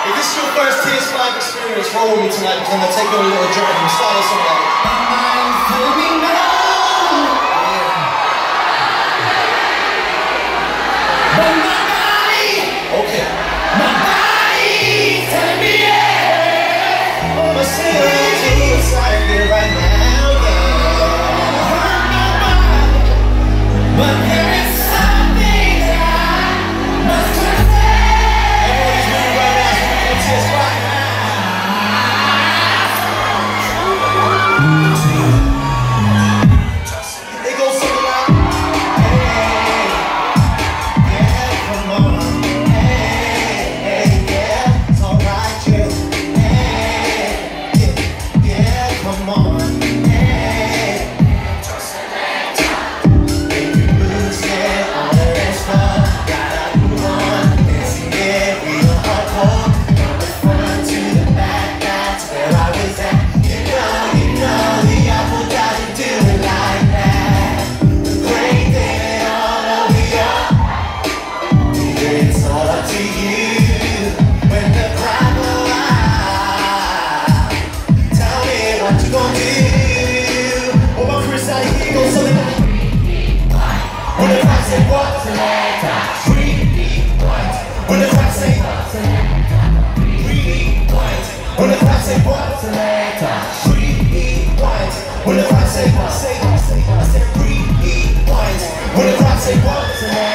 If this is your first Tears Live experience, roll with me tonight because I'm going to take you on a little journey. Start us on that. My mind's doing now. But my body, okay. My body's telling me yeah. Oh, my sailor's inside here right now, yeah. Hurt my body, but there is something that I must confess. Everybody's moving right now, so we're going to test right now. It goes something like, hey, yeah, come on, hey, yeah, it's alright, you, hey, yeah, come on, hey, if you lose it, all the rest of, gotta move on, it's yeah, real hardcore, from the front to the back, that's where I was at, you know, the apple doesn't do it like that, the great thing all over you, it's all up to you, when the crowd go out, tell me what you gon' do, oh my Chris out here goes something like, when the crowd say what, rewind, when the crowd say rewind, when the crowd say what, rewind, when the crowd say what, I said rewind, when the crowd say what,